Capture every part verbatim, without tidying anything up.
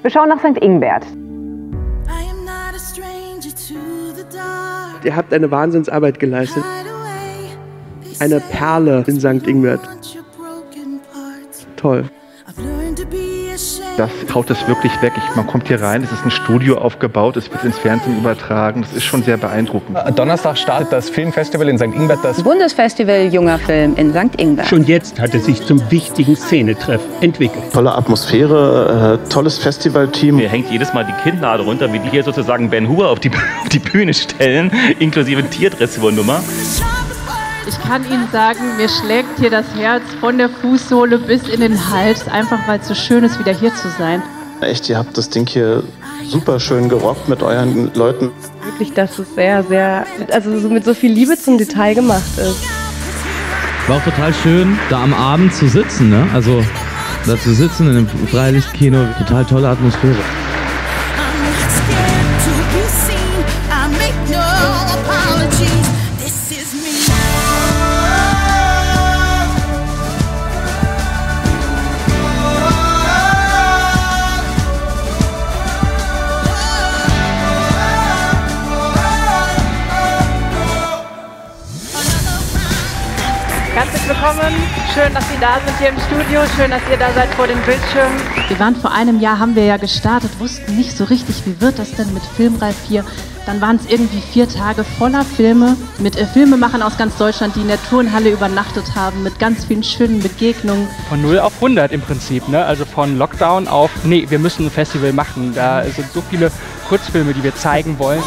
Wir schauen nach Sankt Ingbert. Ihr habt eine Wahnsinnsarbeit geleistet. Eine Perle in Sankt Ingbert. Toll. Das haut es wirklich weg. Ich, man kommt hier rein, es ist ein Studio aufgebaut, es wird ins Fernsehen übertragen. Das ist schon sehr beeindruckend. Donnerstag startet das Filmfestival in Sankt Ingbert. Das Bundesfestival Junger Film in Sankt Ingbert. Schon jetzt hat es sich zum wichtigen Szenetreff entwickelt. Tolle Atmosphäre, äh, tolles Festivalteam. Mir hängt jedes Mal die Kinnlade runter, wie die hier sozusagen Ben Hur auf die, auf die Bühne stellen, inklusive Tierdressurnummer. Ich kann Ihnen sagen, mir schlägt hier das Herz von der Fußsohle bis in den Hals, einfach weil es so schön ist, wieder hier zu sein. Echt, ihr habt das Ding hier super schön gerockt mit euren Leuten. Wirklich, dass es sehr, sehr, also so mit so viel Liebe zum Detail gemacht ist. War auch total schön, da am Abend zu sitzen, ne? Also da zu sitzen in einem Freilichtkino, total tolle Atmosphäre. Herzlich willkommen, schön, dass Sie da sind hier im Studio, schön, dass ihr da seid vor den Bildschirmen. Wir waren vor einem Jahr, haben wir ja gestartet, wussten nicht so richtig, wie wird das denn mit Filmreif hier. Dann waren es irgendwie vier Tage voller Filme, mit äh, Filmemachern aus ganz Deutschland, die in der Turnhalle übernachtet haben, mit ganz vielen schönen Begegnungen. Von null auf hundert im Prinzip, ne? Also von Lockdown auf, nee, wir müssen ein Festival machen. Da sind so viele Kurzfilme, die wir zeigen wollen.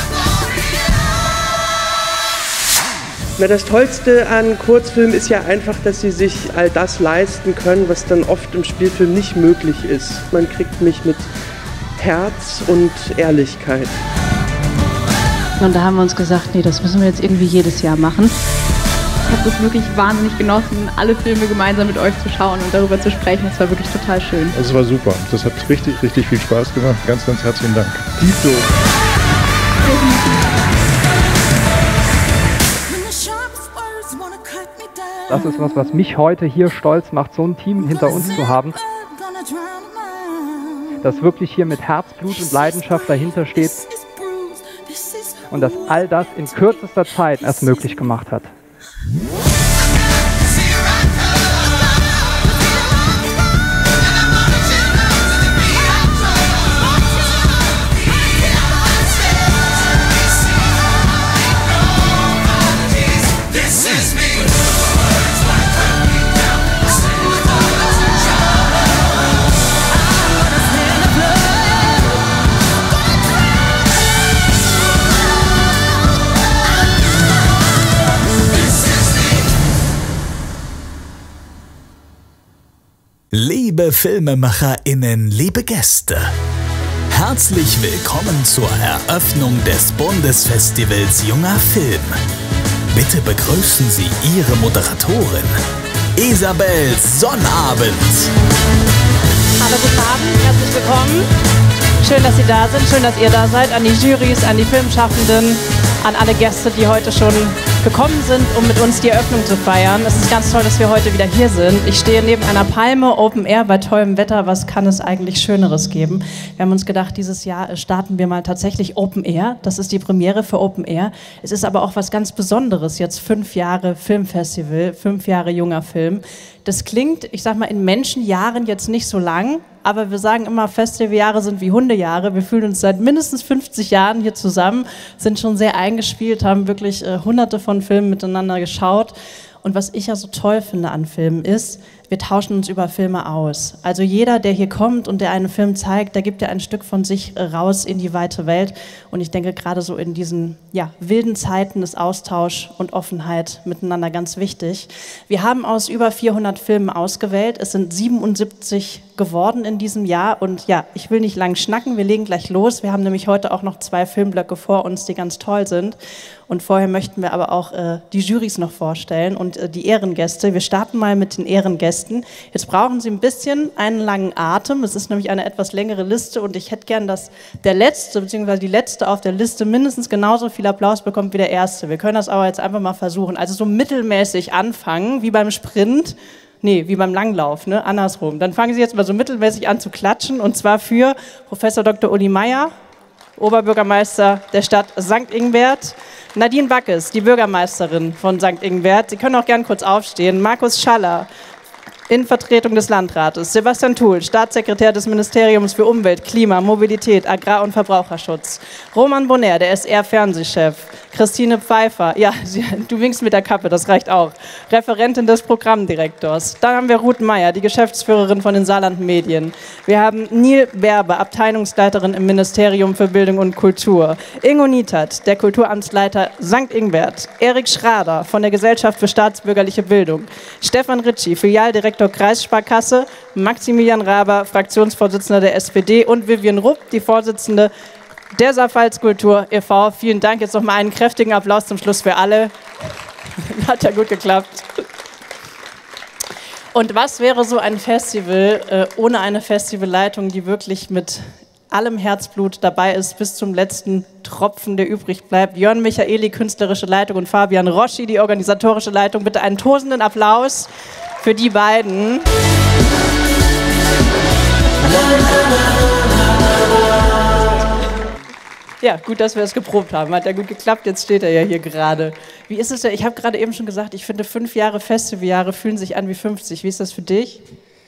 Na, das Tollste an Kurzfilmen ist ja einfach, dass sie sich all das leisten können, was dann oft im Spielfilm nicht möglich ist. Man kriegt mich mit Herz und Ehrlichkeit. Und da haben wir uns gesagt, nee, das müssen wir jetzt irgendwie jedes Jahr machen. Ich habe es wirklich wahnsinnig genossen, alle Filme gemeinsam mit euch zu schauen und darüber zu sprechen. Es war wirklich total schön. Es war super. Das hat richtig, richtig viel Spaß gemacht. Ganz, ganz herzlichen Dank. Tito. Das ist was, was mich heute hier stolz macht, so ein Team hinter uns zu haben, das wirklich hier mit Herzblut und Leidenschaft dahinter steht und das all das in kürzester Zeit erst möglich gemacht hat. Liebe FilmemacherInnen, liebe Gäste, herzlich willkommen zur Eröffnung des Bundesfestivals Junger Film. Bitte begrüßen Sie Ihre Moderatorin, Isabel Sonnabend. Hallo, guten Abend, herzlich willkommen. Schön, dass Sie da sind, schön, dass ihr da seid, an die Jurys, an die Filmschaffenden, an alle Gäste, die heute schon gekommen sind, um mit uns die Eröffnung zu feiern. Es ist ganz toll, dass wir heute wieder hier sind. Ich stehe neben einer Palme, Open Air, bei tollem Wetter. Was kann es eigentlich Schöneres geben? Wir haben uns gedacht, dieses Jahr starten wir mal tatsächlich Open Air. Das ist die Premiere für Open Air. Es ist aber auch was ganz Besonderes. Jetzt fünf Jahre Filmfestival, fünf Jahre junger Film. Das klingt, ich sag mal, in Menschenjahren jetzt nicht so lang, aber wir sagen immer, Festivaljahre sind wie Hundejahre. Wir fühlen uns seit mindestens fünfzig Jahren hier zusammen, sind schon sehr eingespielt, haben wirklich äh, hunderte von Filmen miteinander geschaut. Und was ich ja so toll finde an Filmen ist, wir tauschen uns über Filme aus. Also jeder, der hier kommt und der einen Film zeigt, der gibt ja ein Stück von sich raus in die weite Welt. Und ich denke, gerade so in diesen ja, wilden Zeiten ist Austausch und Offenheit miteinander ganz wichtig. Wir haben aus über vierhundert Filmen ausgewählt. Es sind siebenundsiebzig geworden in diesem Jahr. Und ja, ich will nicht lang schnacken, wir legen gleich los. Wir haben nämlich heute auch noch zwei Filmblöcke vor uns, die ganz toll sind. Und vorher möchten wir aber auch äh, die Jurys noch vorstellen und äh, die Ehrengäste. Wir starten mal mit den Ehrengästen. Jetzt brauchen Sie ein bisschen einen langen Atem. Es ist nämlich eine etwas längere Liste und ich hätte gern, dass der Letzte bzw. die Letzte auf der Liste mindestens genauso viel Applaus bekommt wie der Erste. Wir können das aber jetzt einfach mal versuchen. Also so mittelmäßig anfangen, wie beim Sprint. Nee, wie beim Langlauf, ne? Andersrum. Dann fangen Sie jetzt mal so mittelmäßig an zu klatschen, und zwar für Professor Doktor Uli Meier, Oberbürgermeister der Stadt Sankt Ingbert, Nadine Backes, die Bürgermeisterin von Sankt Ingbert. Sie können auch gern kurz aufstehen. Markus Schaller, in Vertretung des Landrates, Sebastian Thull, Staatssekretär des Ministeriums für Umwelt, Klima, Mobilität, Agrar- und Verbraucherschutz, Roman Bonner, der S R-Fernsehchef, Christine Pfeiffer, ja, sie, du winkst mit der Kappe, das reicht auch, Referentin des Programmdirektors. Dann haben wir Ruth Meyer, die Geschäftsführerin von den Saarland Medien. Wir haben Nil Berber, Abteilungsleiterin im Ministerium für Bildung und Kultur, Ingo Nietert, der Kulturamtsleiter Sankt Ingbert, Erik Schrader von der Gesellschaft für staatsbürgerliche Bildung, Stefan Ritschi, Filialdirektor Kreissparkasse, Maximilian Raber, Fraktionsvorsitzender der S P D, und Vivian Rupp, die Vorsitzende der Saarpfalz-Kultur e V Vielen Dank. Jetzt noch mal einen kräftigen Applaus zum Schluss für alle. Hat ja gut geklappt. Und was wäre so ein Festival äh, ohne eine Festivalleitung, die wirklich mit allem Herzblut dabei ist, bis zum letzten Tropfen, der übrig bleibt? Jörn Michaeli, künstlerische Leitung, und Fabian Roschi, die organisatorische Leitung. Bitte einen tosenden Applaus für die beiden. Ja, gut, dass wir es geprobt haben. Hat ja gut geklappt, jetzt steht er ja hier gerade. Wie ist es denn? Ich habe gerade eben schon gesagt, ich finde, fünf Jahre Festivaljahre fühlen sich an wie fünfzig. Wie ist das für dich?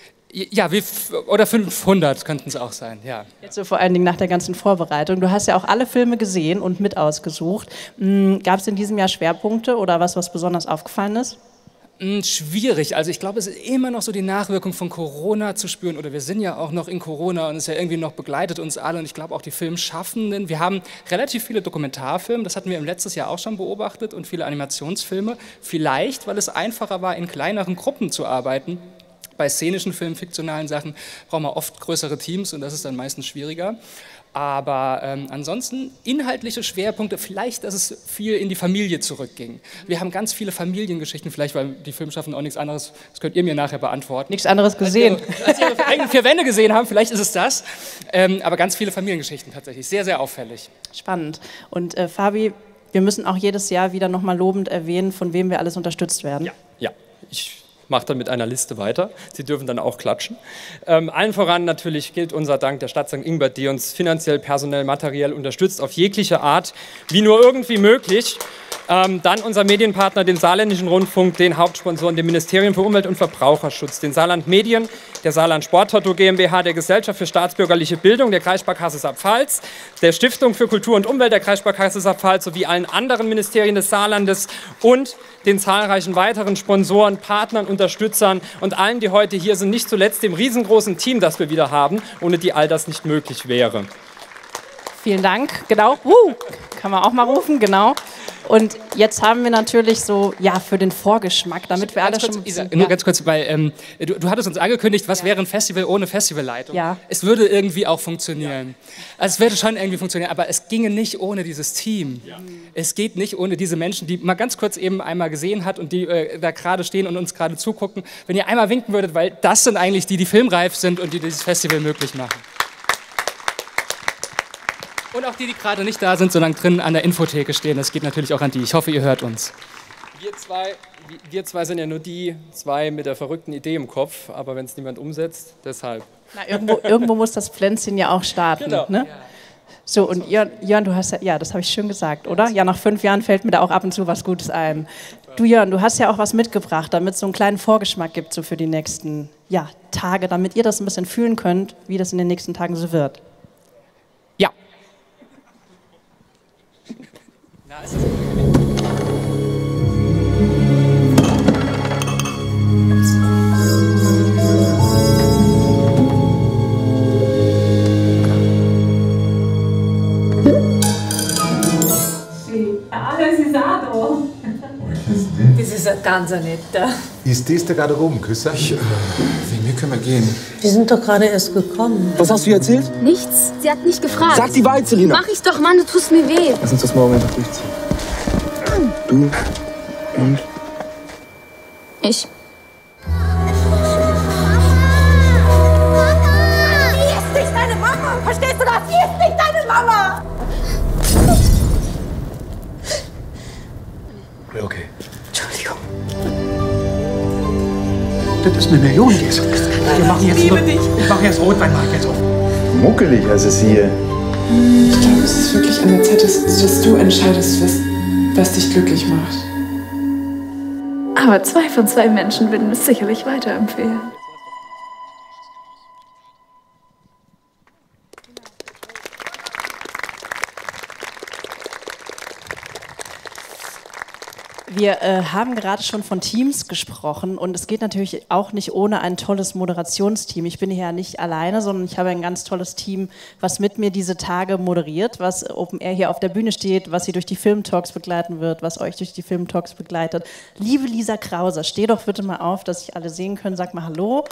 Ja, wie, oder fünfhundert könnten es auch sein, ja. Jetzt so vor allen Dingen nach der ganzen Vorbereitung. Du hast ja auch alle Filme gesehen und mit ausgesucht. Gab es in diesem Jahr Schwerpunkte oder was, was besonders aufgefallen ist? Schwierig. Also ich glaube, es ist immer noch so die Nachwirkung von Corona zu spüren, oder wir sind ja auch noch in Corona und es ja irgendwie noch begleitet uns alle, und ich glaube auch die Filmschaffenden. Wir haben relativ viele Dokumentarfilme, das hatten wir im letzten Jahr auch schon beobachtet, und viele Animationsfilme. Vielleicht, weil es einfacher war, in kleineren Gruppen zu arbeiten. Bei szenischen Filmen, fiktionalen Sachen brauchen wir oft größere Teams, und das ist dann meistens schwieriger. Aber ähm, ansonsten inhaltliche Schwerpunkte, vielleicht, dass es viel in die Familie zurückging. Wir haben ganz viele Familiengeschichten, vielleicht, weil die Filmschaffenden auch nichts anderes, das könnt ihr mir nachher beantworten. Nichts anderes gesehen. Als wir, als wir eigene vier Wände gesehen haben, vielleicht ist es das. Ähm, aber ganz viele Familiengeschichten tatsächlich, sehr, sehr auffällig. Spannend. Und äh, Fabi, wir müssen auch jedes Jahr wieder nochmal lobend erwähnen, von wem wir alles unterstützt werden. Ja, ja. Ich mache dann mit einer Liste weiter. Sie dürfen dann auch klatschen. Ähm, allen voran natürlich gilt unser Dank der Stadt Sankt Ingbert, die uns finanziell, personell, materiell unterstützt, auf jegliche Art, wie nur irgendwie möglich. Ähm, dann unser Medienpartner, den Saarländischen Rundfunk, den Hauptsponsoren, dem Ministerium für Umwelt und Verbraucherschutz, den Saarland Medien, der Saarland Sporttoto GmbH, der Gesellschaft für staatsbürgerliche Bildung, der Kreissparkasse Saarpfalz, der Stiftung für Kultur und Umwelt der Kreissparkasse Saarpfalz sowie allen anderen Ministerien des Saarlandes und den zahlreichen weiteren Sponsoren, Partnern, Unterstützern und allen, die heute hier sind, nicht zuletzt dem riesengroßen Team, das wir wieder haben, ohne die all das nicht möglich wäre. Vielen Dank, genau, uh, kann man auch mal rufen, genau. Und jetzt haben wir natürlich so, ja, für den Vorgeschmack, damit wir alle kurz, schon... Isa, ja. Nur ganz kurz, weil ähm, du, du hattest uns angekündigt, was ja. wäre ein Festival ohne Festivalleitung? Ja. Es würde irgendwie auch funktionieren. Ja. Also es würde schon irgendwie funktionieren, aber es ginge nicht ohne dieses Team. Ja. Es geht nicht ohne diese Menschen, die man ganz kurz eben einmal gesehen hat und die äh, da gerade stehen und uns gerade zugucken. Wenn ihr einmal winken würdet, weil das sind eigentlich die, die filmreif sind und die dieses Festival möglich machen. Und auch die, die gerade nicht da sind, sondern drin an der Infotheke stehen, das geht natürlich auch an die. Ich hoffe, ihr hört uns. Wir zwei, wir zwei sind ja nur die zwei mit der verrückten Idee im Kopf, aber wenn es niemand umsetzt, deshalb. Na, irgendwo, irgendwo muss das Pflänzchen ja auch starten. Genau. Ne? Ja. So, und Jörn, Jörn, du hast ja, ja, das habe ich schön gesagt, oder? Ja, nach fünf Jahren fällt mir da auch ab und zu was Gutes ein. Du, Jörn, du hast ja auch was mitgebracht, damit es so einen kleinen Vorgeschmack gibt so für die nächsten ja, Tage, damit ihr das ein bisschen fühlen könnt, wie das in den nächsten Tagen so wird. Ja. Alles ist auch da. Das ist ein ganz netter. Ist das der Garderobenküsser? Ich, äh, wegen mir können wir gehen. Wir sind doch gerade erst gekommen. Was hast du ihr erzählt? Nichts. Sie hat nicht gefragt. Sag die Wahrheit, Selina. Mach ich's doch, Mann, du tust mir weh. Lass uns das morgen einfach durchziehen. Du und ich. Sie ist nicht deine Mama! Verstehst du das? Sie ist nicht deine Mama! Okay. Entschuldigung. Das ist eine Million, die ist. Wir machen jetzt, ich, ich mache jetzt Rotwein, mach ich jetzt auf. Muckelig, als es hier. Ich glaube, es ist wirklich an der Zeit, dass, dass du entscheidest, was, was dich glücklich macht. Aber zwei von zwei Menschen würden es sicherlich weiterempfehlen. Wir äh, haben gerade schon von Teams gesprochen und es geht natürlich auch nicht ohne ein tolles Moderationsteam. Ich bin hier ja nicht alleine, sondern ich habe ein ganz tolles Team, was mit mir diese Tage moderiert, was Open Air hier auf der Bühne steht, was sie durch die Filmtalks begleiten wird, was euch durch die Filmtalks begleitet. Liebe Lisa Krauser, steh doch bitte mal auf, dass sich alle sehen können. Sag mal Hallo.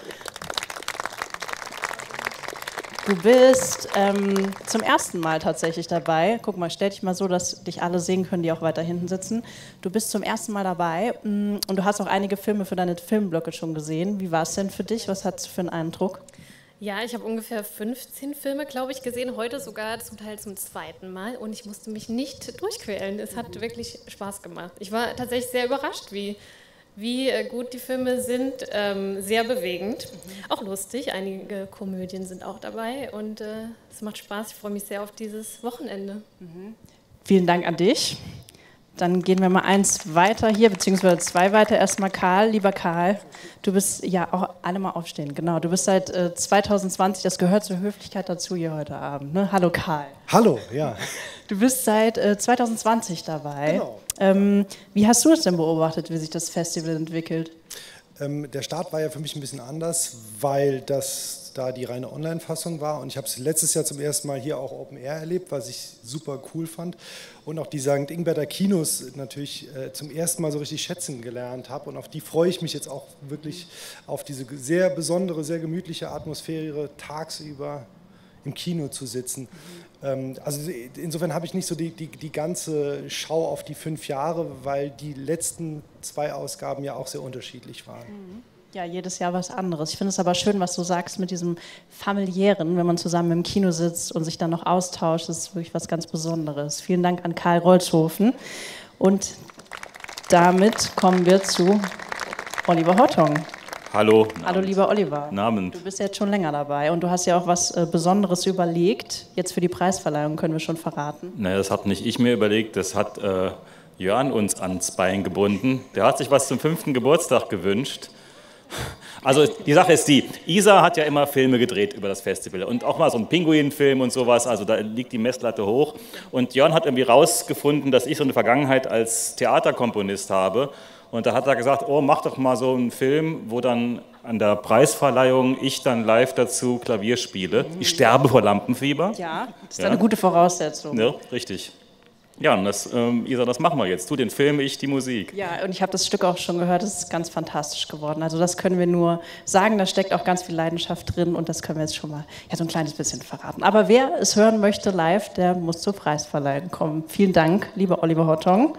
Du bist ähm, zum ersten Mal tatsächlich dabei. Guck mal, stell dich mal so, dass dich alle sehen können, die auch weiter hinten sitzen. Du bist zum ersten Mal dabei mh, und du hast auch einige Filme für deine Filmblöcke schon gesehen. Wie war es denn für dich? Was hattest du für einen Eindruck? Ja, ich habe ungefähr fünfzehn Filme, glaube ich, gesehen. Heute sogar zum Teil zum zweiten Mal. Und ich musste mich nicht durchquälen. Es hat wirklich Spaß gemacht. Ich war tatsächlich sehr überrascht, wie... wie gut die Filme sind, ähm, sehr bewegend, mhm. auch lustig, einige Komödien sind auch dabei und äh, es macht Spaß, ich freue mich sehr auf dieses Wochenende. Mhm. Vielen Dank an dich. Dann gehen wir mal eins weiter hier, beziehungsweise zwei weiter. Erstmal Karl, lieber Karl, du bist, ja, auch alle mal aufstehen, genau, du bist seit äh, zwanzig zwanzig, das gehört zur Höflichkeit dazu hier heute Abend, ne? Hallo Karl. Hallo, ja. Du bist seit äh, zwanzig zwanzig dabei. Genau. Ähm, wie hast du es denn beobachtet, wie sich das Festival entwickelt? Ähm, der Start war ja für mich ein bisschen anders, weil das da die reine Online-Fassung war und ich habe es letztes Jahr zum ersten Mal hier auch Open Air erlebt, was ich super cool fand und auch die Sankt Ingbärter Kinos natürlich äh, zum ersten Mal so richtig schätzen gelernt habe und auf die freue ich mich jetzt auch wirklich, auf diese sehr besondere, sehr gemütliche Atmosphäre tagsüber im Kino zu sitzen. Mhm. Also insofern habe ich nicht so die, die, die ganze Schau auf die fünf Jahre, weil die letzten zwei Ausgaben ja auch sehr unterschiedlich waren. Mhm. Ja, jedes Jahr was anderes. Ich finde es aber schön, was du sagst mit diesem Familiären, wenn man zusammen im Kino sitzt und sich dann noch austauscht, das ist wirklich was ganz Besonderes. Vielen Dank an Karl Rolzhofen. Und damit kommen wir zu Oliver Hortong. Hallo. Hallo, lieber Oliver. Guten Abend. Du bist jetzt schon länger dabei und du hast ja auch was äh, Besonderes überlegt. Jetzt für die Preisverleihung können wir schon verraten. Naja, das hat nicht ich mir überlegt, das hat äh, Jörn uns ans Bein gebunden. Der hat sich was zum fünften Geburtstag gewünscht. Also die Sache ist die, Isa hat ja immer Filme gedreht über das Festival und auch mal so einen Pinguin-Film und sowas, also da liegt die Messlatte hoch. Und Jörn hat irgendwie rausgefunden, dass ich so eine Vergangenheit als Theaterkomponist habe. Und da hat er gesagt, oh, mach doch mal so einen Film, wo dann an der Preisverleihung ich dann live dazu Klavier spiele. Ich sterbe vor Lampenfieber. Ja, das ist ja eine gute Voraussetzung. Ja, richtig. Ja, und das, ähm, Isa, das machen wir jetzt. Du den Film, ich die Musik. Ja, und ich habe das Stück auch schon gehört, es ist ganz fantastisch geworden. Also das können wir nur sagen, da steckt auch ganz viel Leidenschaft drin und das können wir jetzt schon mal ja, so ein kleines bisschen verraten. Aber wer es hören möchte live, der muss zur Preisverleihung kommen. Vielen Dank, lieber Oliver Hortong.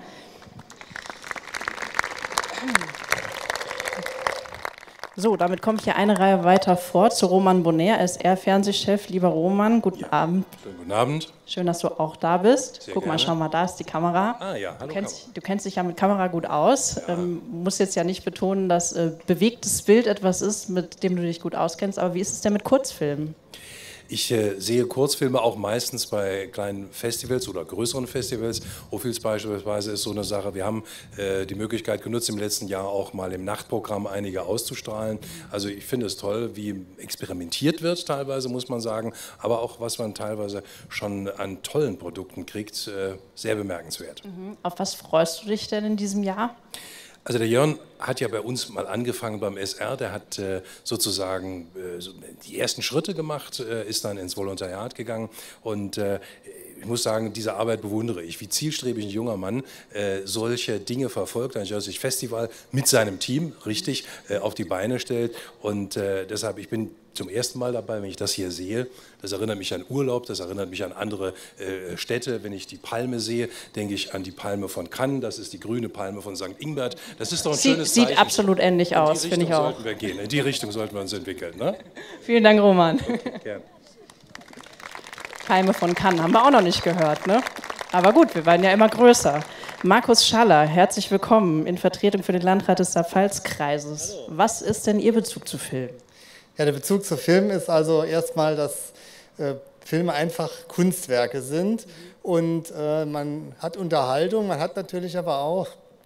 So, damit komme ich hier eine Reihe weiter vor zu Roman Bonner, er ist R-Fernsehchef. Lieber Roman, guten ja. Abend. Schönen guten Abend. Schön, dass du auch da bist. Sehr Guck gerne. mal, schau mal, da ist die Kamera. Ah ja, hallo. Du kennst, du kennst dich ja mit Kamera gut aus. Ja. Ähm, musst jetzt ja nicht betonen, dass äh, bewegtes Bild etwas ist, mit dem du dich gut auskennst. Aber wie ist es denn mit Kurzfilmen? Ich äh, sehe Kurzfilme auch meistens bei kleinen Festivals oder größeren Festivals. Ophüls beispielsweise ist so eine Sache. Wir haben äh, die Möglichkeit genutzt, im letzten Jahr auch mal im Nachtprogramm einige auszustrahlen. Also ich finde es toll, wie experimentiert wird teilweise, muss man sagen. Aber auch, was man teilweise schon an tollen Produkten kriegt, äh, sehr bemerkenswert. Mhm. Auf was freust du dich denn in diesem Jahr? Also der Jörn hat ja bei uns mal angefangen beim S R, der hat äh, sozusagen äh, so die ersten Schritte gemacht, äh, ist dann ins Volontariat gegangen und äh, ich muss sagen, diese Arbeit bewundere ich, wie zielstrebig ein junger Mann äh, solche Dinge verfolgt, ein Jurassic Festival mit seinem Team richtig äh, auf die Beine stellt und äh, deshalb, ich bin zum ersten Mal dabei, wenn ich das hier sehe. Das erinnert mich an Urlaub, das erinnert mich an andere äh, Städte. Wenn ich die Palme sehe, denke ich an die Palme von Cannes, das ist die grüne Palme von Sankt Ingbert. Das ist doch ein sieht, schönes Zeichen. Sieht absolut ähnlich aus, finde ich auch. sollten wir gehen. In die Richtung sollten wir uns entwickeln. Ne? Vielen Dank, Roman. Okay, gern. Palme von Cannes haben wir auch noch nicht gehört, ne? Aber gut, wir werden ja immer größer. Markus Schaller, herzlich willkommen in Vertretung für den Landrat des Saarpfalz-Kreises. Was ist denn Ihr Bezug zu Film? Ja, der Bezug zu Film ist also erstmal, dass äh, Filme einfach Kunstwerke sind und äh, man hat Unterhaltung, man hat natürlich aber auch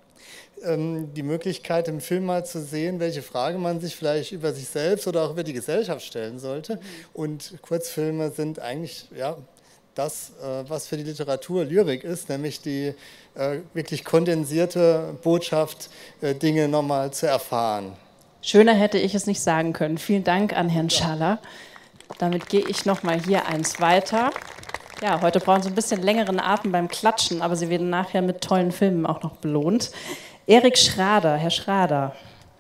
ähm, die Möglichkeit, im Film mal zu sehen, welche Frage man sich vielleicht über sich selbst oder auch über die Gesellschaft stellen sollte. Und Kurzfilme sind eigentlich ja, das, äh, was für die Literatur Lyrik ist, nämlich die äh, wirklich kondensierte Botschaft, äh, Dinge nochmal zu erfahren. Schöner hätte ich es nicht sagen können. Vielen Dank an Herrn Schaller. Damit gehe ich noch mal hier eins weiter. Ja, heute brauchen Sie ein bisschen längeren Atem beim Klatschen, aber Sie werden nachher mit tollen Filmen auch noch belohnt. Erik Schrader, Herr Schrader,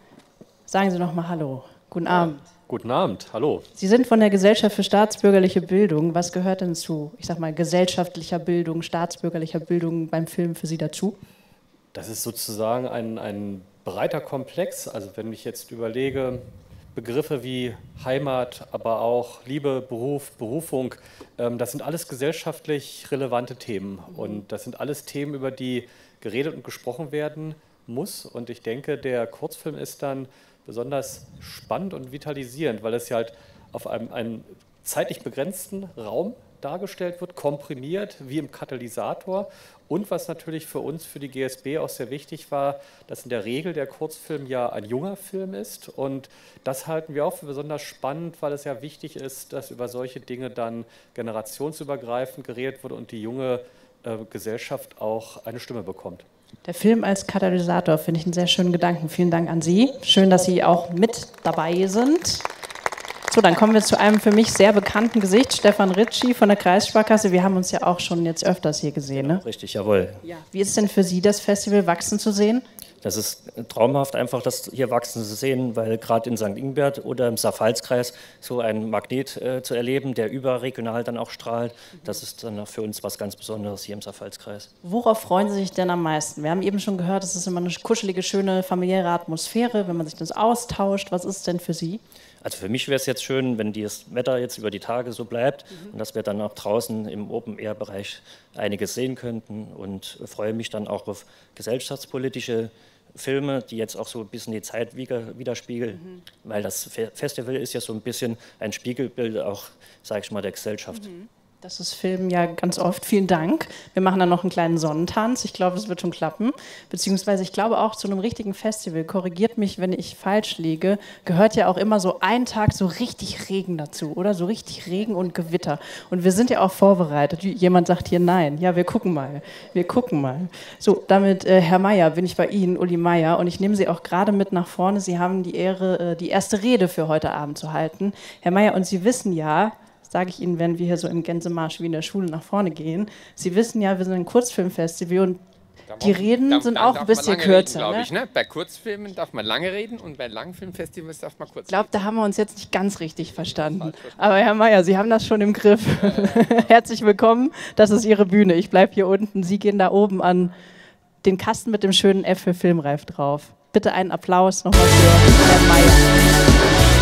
sagen Sie noch mal Hallo. Guten Abend. Guten Abend, hallo. Sie sind von der Gesellschaft für staatsbürgerliche Bildung. Was gehört denn zu, ich sag mal, gesellschaftlicher Bildung, staatsbürgerlicher Bildung beim Film für Sie dazu? Das ist sozusagen ein, ein breiter Komplex. Also wenn ich jetzt überlege, Begriffe wie Heimat, aber auch Liebe, Beruf, Berufung, ähm, das sind alles gesellschaftlich relevante Themen. Und das sind alles Themen, über die geredet und gesprochen werden muss. Und ich denke, der Kurzfilm ist dann besonders spannend und vitalisierend, weil es ja halt auf einem, einem zeitlich begrenzten Raum dargestellt wird, komprimiert, wie im Katalysator. Und was natürlich für uns, für die G S B auch sehr wichtig war, dass in der Regel der Kurzfilm ja ein junger Film ist. Und das halten wir auch für besonders spannend, weil es ja wichtig ist, dass über solche Dinge dann generationsübergreifend geredet wird und die junge äh, Gesellschaft auch eine Stimme bekommt. Der Film als Katalysator finde ich einen sehr schönen Gedanken. Vielen Dank an Sie. Schön, dass Sie auch mit dabei sind. So, dann kommen wir zu einem für mich sehr bekannten Gesicht, Stefan Ritschi von der Kreissparkasse. Wir haben uns ja auch schon jetzt öfters hier gesehen, ne? Richtig, jawohl. Ja. Wie ist es denn für Sie, das Festival wachsen zu sehen? Das ist traumhaft, einfach das hier wachsen zu sehen, weil gerade in Sankt Ingbert oder im Saarpfalz-Kreis so ein Magnet äh, zu erleben, der überregional dann auch strahlt, das ist dann auch für uns was ganz Besonderes hier im Saarpfalz-Kreis. Worauf freuen Sie sich denn am meisten? Wir haben eben schon gehört, es ist immer eine kuschelige, schöne, familiäre Atmosphäre, wenn man sich das austauscht. Was ist es denn für Sie? Also für mich wäre es jetzt schön, wenn das Wetter jetzt über die Tage so bleibt mhm. und dass wir dann auch draußen im Open-Air-Bereich einiges sehen könnten und freue mich dann auch auf gesellschaftspolitische Filme, die jetzt auch so ein bisschen die Zeit widerspiegeln, mhm. weil das Festival ist ja so ein bisschen ein Spiegelbild auch, sage ich mal, der Gesellschaft. Mhm. Das ist Film ja ganz oft. Vielen Dank. Wir machen dann noch einen kleinen Sonnentanz. Ich glaube, es wird schon klappen. Beziehungsweise ich glaube auch zu einem richtigen Festival, korrigiert mich, wenn ich falsch liege, gehört ja auch immer so ein Tag so richtig Regen dazu, oder? So richtig Regen und Gewitter. Und wir sind ja auch vorbereitet. Jemand sagt hier nein. Ja, wir gucken mal. Wir gucken mal. So, damit, äh, Herr Meier, bin ich bei Ihnen, Uli Meier. Und ich nehme Sie auch gerade mit nach vorne. Sie haben die Ehre, äh, die erste Rede für heute Abend zu halten. Herr Meier, und Sie wissen ja, sage ich Ihnen, wenn wir hier so im Gänsemarsch wie in der Schule nach vorne gehen. Sie wissen ja, wir sind ein Kurzfilmfestival und die Reden da, sind da auch ein bisschen kürzer. Glaube ne? ich, ne? Bei Kurzfilmen darf man lange reden und bei Langfilmfestivals darf man kurz reden. Ich glaube, da haben wir uns jetzt nicht ganz richtig verstanden. Aber Herr Meier, Sie haben das schon im Griff. Herzlich willkommen, das ist Ihre Bühne. Ich bleibe hier unten, Sie gehen da oben an den Kasten mit dem schönen F für Filmreif drauf. Bitte einen Applaus nochmal für Herrn Meier.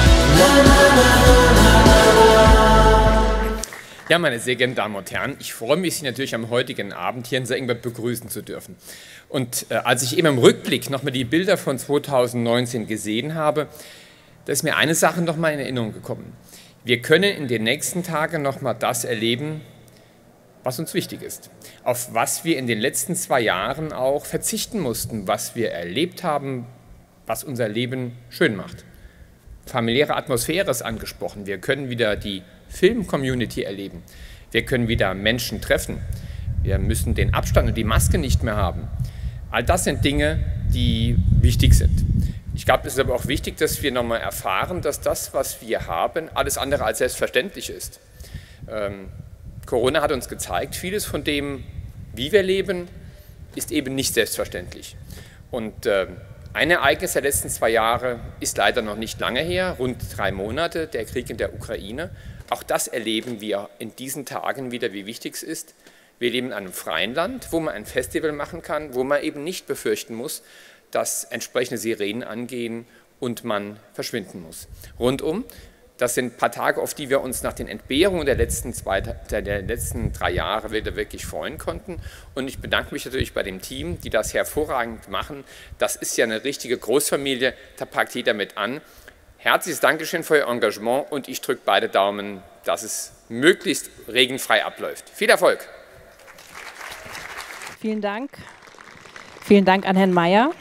Ja, meine sehr geehrten Damen und Herren, ich freue mich, Sie natürlich am heutigen Abend hier in Sankt Ingbert begrüßen zu dürfen. Und äh, als ich eben im Rückblick nochmal die Bilder von zweitausendneunzehn gesehen habe, da ist mir eine Sache nochmal in Erinnerung gekommen. Wir können in den nächsten Tagen nochmal das erleben, was uns wichtig ist. Auf was wir in den letzten zwei Jahren auch verzichten mussten, was wir erlebt haben, was unser Leben schön macht. Familiäre Atmosphäre ist angesprochen. Wir können wieder die Film-Community erleben. Wir können wieder Menschen treffen. Wir müssen den Abstand und die Maske nicht mehr haben. All das sind Dinge, die wichtig sind. Ich glaube, es ist aber auch wichtig, dass wir nochmal erfahren, dass das, was wir haben, alles andere als selbstverständlich ist. Ähm, Corona hat uns gezeigt, vieles von dem, wie wir leben, ist eben nicht selbstverständlich. Und äh, ein Ereignis der letzten zwei Jahre ist leider noch nicht lange her, rund drei Monate, der Krieg in der Ukraine. Auch das erleben wir in diesen Tagen wieder, wie wichtig es ist. Wir leben in einem freien Land, wo man ein Festival machen kann, wo man eben nicht befürchten muss, dass entsprechende Sirenen angehen und man verschwinden muss. Rundum, Das sind ein paar Tage, auf die wir uns nach den Entbehrungen der letzten, zwei, der letzten drei Jahre wieder wirklich freuen konnten. Und ich bedanke mich natürlich bei dem Team, die das hervorragend machen. Das ist ja eine richtige Großfamilie, da packt jeder mit an. Herzliches Dankeschön für Ihr Engagement und ich drücke beide Daumen, dass es möglichst regenfrei abläuft. Viel Erfolg! Vielen Dank. Vielen Dank an Herrn Meyer.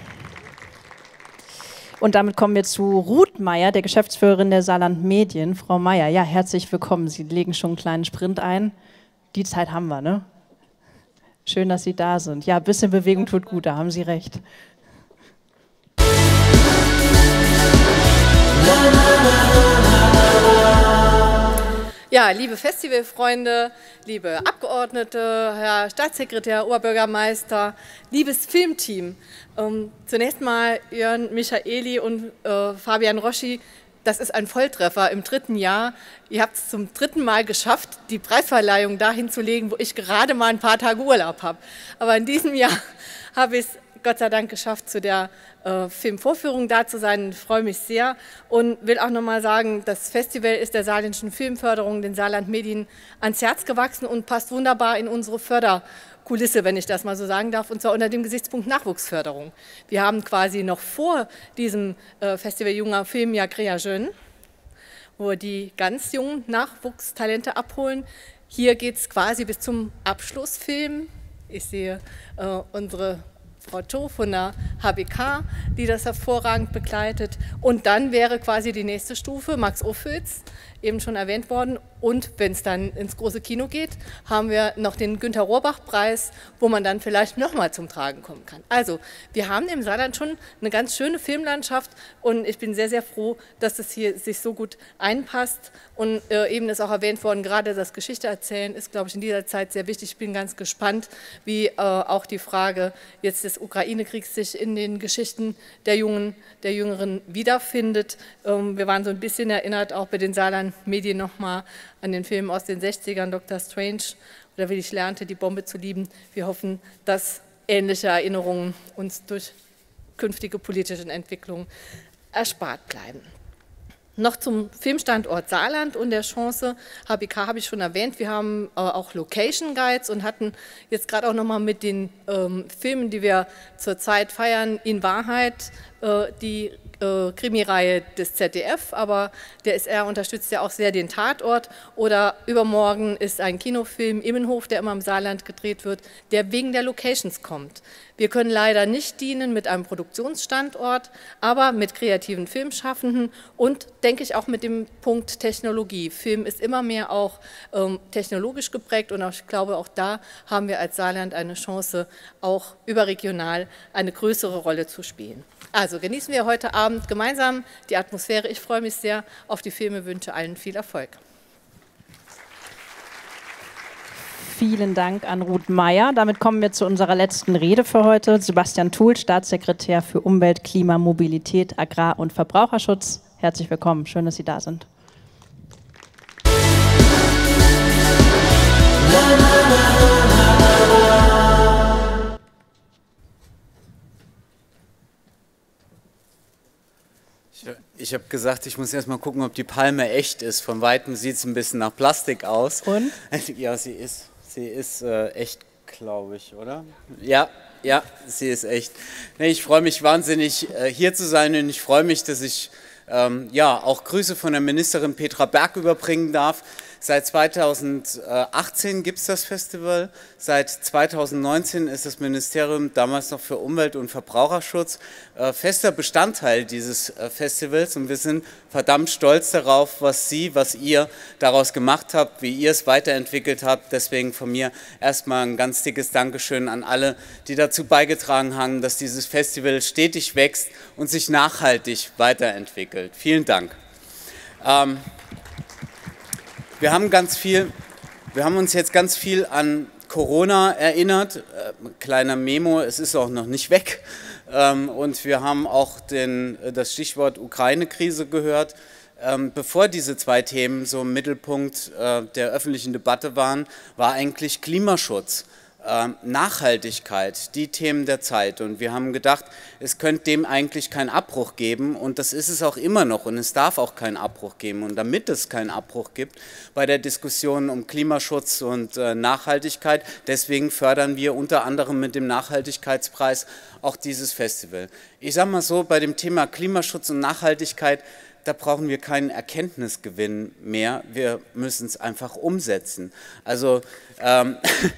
Und damit kommen wir zu Ruth Meyer, der Geschäftsführerin der Saarland Medien. Frau Meyer, ja, herzlich willkommen. Sie legen schon einen kleinen Sprint ein. Die Zeit haben wir, ne? Schön, dass Sie da sind. Ja, ein bisschen Bewegung tut gut, da haben Sie recht. Ja, liebe Festivalfreunde, liebe Abgeordnete, Herr Staatssekretär, Oberbürgermeister, liebes Filmteam. Ähm, zunächst mal Jörn Michaeli und äh, Fabian Roschi. Das ist ein Volltreffer im dritten Jahr. Ihr habt es zum dritten Mal geschafft, die Preisverleihung dahin zu legen, wo ich gerade mal ein paar Tage Urlaub habe. Aber in diesem Jahr habe ich es Gott sei Dank geschafft, zu der äh, Filmvorführung da zu sein. Ich freue mich sehr und will auch noch mal sagen, das Festival ist der saarländischen Filmförderung, den Saarland Medien, ans Herz gewachsen und passt wunderbar in unsere Förderkulisse, wenn ich das mal so sagen darf, und zwar unter dem Gesichtspunkt Nachwuchsförderung. Wir haben quasi noch vor diesem äh, Festival Junger Film ja Créa Jeune, wo wir die ganz jungen Nachwuchstalente abholen. Hier geht es quasi bis zum Abschlussfilm. Ich sehe äh, unsere Frau Toh von der H B K, die das hervorragend begleitet. Und dann wäre quasi die nächste Stufe Max Ophüls, eben schon erwähnt worden. Und wenn es dann ins große Kino geht, haben wir noch den Günter-Rohrbach-Preis, wo man dann vielleicht nochmal zum Tragen kommen kann. Also, wir haben im Saarland schon eine ganz schöne Filmlandschaft und ich bin sehr, sehr froh, dass es hier sich so gut einpasst. Und äh, eben ist auch erwähnt worden, gerade das Geschichte erzählen ist, glaube ich, in dieser Zeit sehr wichtig. Ich bin ganz gespannt, wie äh, auch die Frage jetzt des Ukraine-Kriegs sich in den Geschichten der Jungen, der Jüngeren wiederfindet. Ähm, wir waren so ein bisschen erinnert, auch bei den Saarland-Medien nochmal an den Film aus den sechzigern, Doktor Strange, oder wie ich lernte, die Bombe zu lieben. Wir hoffen, dass ähnliche Erinnerungen uns durch künftige politische Entwicklungen erspart bleiben. Noch zum Filmstandort Saarland und der Chance, H B K habe ich schon erwähnt, wir haben äh, auch Location Guides und hatten jetzt gerade auch nochmal mit den ähm, Filmen, die wir zurzeit feiern, in Wahrheit äh, die äh, Krimireihe des Z D F, aber der S R unterstützt ja auch sehr den Tatort. Oder übermorgen ist ein Kinofilm Immenhof, der immer im Saarland gedreht wird, der wegen der Locations kommt. Wir können leider nicht dienen mit einem Produktionsstandort, aber mit kreativen Filmschaffenden und, denke ich, auch mit dem Punkt Technologie. Film ist immer mehr auch ähm, technologisch geprägt und auch, ich glaube, auch da haben wir als Saarland eine Chance, auch überregional eine größere Rolle zu spielen. Also genießen wir heute Abend gemeinsam die Atmosphäre. Ich freue mich sehr auf die Filme, wünsche allen viel Erfolg. Vielen Dank an Ruth Meyer. Damit kommen wir zu unserer letzten Rede für heute. Sebastian Thull, Staatssekretär für Umwelt, Klima, Mobilität, Agrar- und Verbraucherschutz. Herzlich willkommen. Schön, dass Sie da sind. Ich habe gesagt, ich muss erst mal gucken, ob die Palme echt ist. Von Weitem sieht es ein bisschen nach Plastik aus. Und? Ja, sie ist, sie ist äh, echt, glaube ich, oder? Ja, ja, sie ist echt. Nee, ich freue mich wahnsinnig, äh, hier zu sein und ich freue mich, dass ich ähm, ja, auch Grüße von der Ministerin Petra Berg überbringen darf. Seit zweitausendachtzehn gibt es das Festival, seit zweitausendneunzehn ist das Ministerium, damals noch für Umwelt- und Verbraucherschutz, äh, fester Bestandteil dieses äh, Festivals und wir sind verdammt stolz darauf, was Sie, was ihr daraus gemacht habt, wie ihr es weiterentwickelt habt. Deswegen von mir erstmal ein ganz dickes Dankeschön an alle, die dazu beigetragen haben, dass dieses Festival stetig wächst und sich nachhaltig weiterentwickelt. Vielen Dank. Ähm, Wir haben ganz viel, wir haben uns jetzt ganz viel an Corona erinnert. Äh, kleiner Memo, es ist auch noch nicht weg. Ähm, und wir haben auch den, das Stichwort Ukraine-Krise gehört. Ähm, bevor diese zwei Themen so im Mittelpunkt äh, der öffentlichen Debatte waren, war eigentlich Klimaschutz ähm, Nachhaltigkeit, die Themen der Zeit. Und wir haben gedacht, es könnte dem eigentlich keinen Abbruch geben und das ist es auch immer noch und es darf auch keinen Abbruch geben. Und damit es keinen Abbruch gibt bei der Diskussion um Klimaschutz und äh, Nachhaltigkeit, deswegen fördern wir unter anderem mit dem Nachhaltigkeitspreis auch dieses Festival. Ich sage mal so, bei dem Thema Klimaschutz und Nachhaltigkeit, da brauchen wir keinen Erkenntnisgewinn mehr, wir müssen es einfach umsetzen. Also ähm,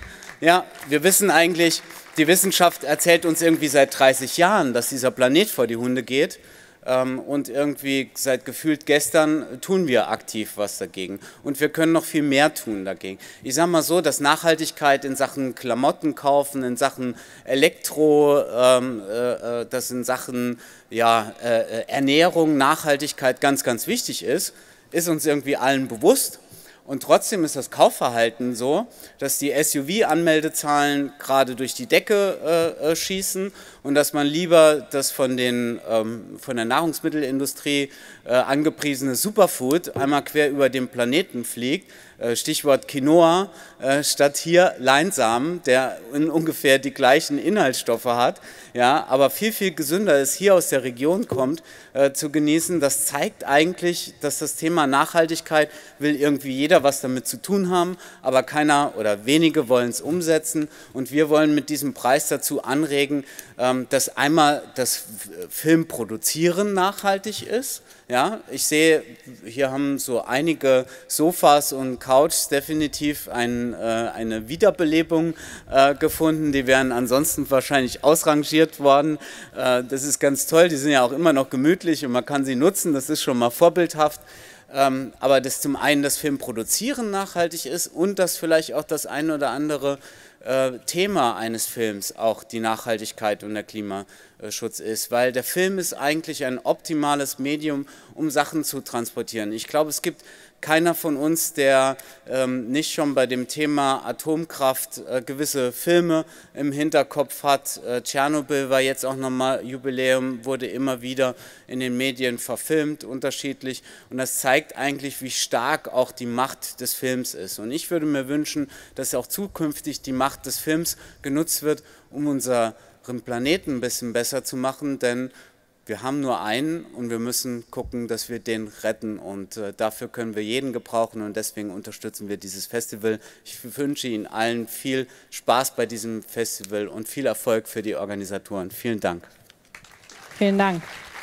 ja, wir wissen eigentlich, die Wissenschaft erzählt uns irgendwie seit dreißig Jahren, dass dieser Planet vor die Hunde geht. Ähm, und irgendwie seit gefühlt gestern tun wir aktiv was dagegen. Und wir können noch viel mehr tun dagegen. Ich sage mal so, dass Nachhaltigkeit in Sachen Klamotten kaufen, in Sachen Elektro, ähm, äh, dass in Sachen ja, äh, Ernährung, Nachhaltigkeit ganz, ganz wichtig ist, ist uns irgendwie allen bewusst. Und trotzdem ist das Kaufverhalten so, dass die S U V-Anmeldezahlen gerade durch die Decke äh, schießen und dass man lieber das von, den, ähm, von der Nahrungsmittelindustrie äh, angepriesene Superfood einmal quer über den Planeten fliegt, äh, Stichwort Quinoa, äh, statt hier Leinsamen, der in ungefähr die gleichen Inhaltsstoffe hat, ja, aber viel, viel gesünder ist, hier aus der Region kommt, äh, zu genießen. Das zeigt eigentlich, dass das Thema Nachhaltigkeit will irgendwie jeder was damit zu tun haben, aber keiner oder wenige wollen es umsetzen und wir wollen mit diesem Preis dazu anregen, ähm, dass einmal das Filmproduzieren nachhaltig ist. Ja, ich sehe, hier haben so einige Sofas und Couches definitiv ein, äh, eine Wiederbelebung äh, gefunden. Die wären ansonsten wahrscheinlich ausrangiert worden. Äh, das ist ganz toll, die sind ja auch immer noch gemütlich und man kann sie nutzen, das ist schon mal vorbildhaft. Ähm, aber dass zum einen das Filmproduzieren nachhaltig ist und dass vielleicht auch das ein oder andere äh, Thema eines Films auch die Nachhaltigkeit und der Klimaschutz ist, weil der Film ist eigentlich ein optimales Medium, um Sachen zu transportieren. Ich glaube, es gibt keiner von uns, der ähm, nicht schon bei dem Thema Atomkraft äh, gewisse Filme im Hinterkopf hat. Äh, Tschernobyl war jetzt auch nochmal Jubiläum, wurde immer wieder in den Medien verfilmt, unterschiedlich. Und das zeigt eigentlich, wie stark auch die Macht des Films ist. Und ich würde mir wünschen, dass auch zukünftig die Macht des Films genutzt wird, um unseren Planeten ein bisschen besser zu machen, denn wir haben nur einen und wir müssen gucken, dass wir den retten und äh, dafür können wir jeden gebrauchen und deswegen unterstützen wir dieses Festival. Ich wünsche Ihnen allen viel Spaß bei diesem Festival und viel Erfolg für die Organisatoren. Vielen Dank. Vielen Dank.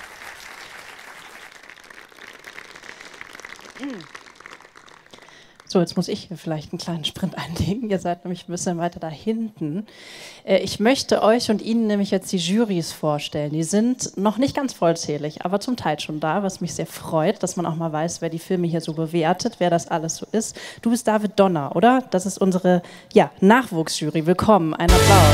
So, jetzt muss ich hier vielleicht einen kleinen Sprint einlegen. Ihr seid nämlich ein bisschen weiter da hinten. Ich möchte euch und Ihnen nämlich jetzt die Jurys vorstellen. Die sind noch nicht ganz vollzählig, aber zum Teil schon da, was mich sehr freut, dass man auch mal weiß, wer die Filme hier so bewertet, wer das alles so ist. Du bist David Donner, oder? Das ist unsere ja, Nachwuchsjury. Willkommen, ein Applaus.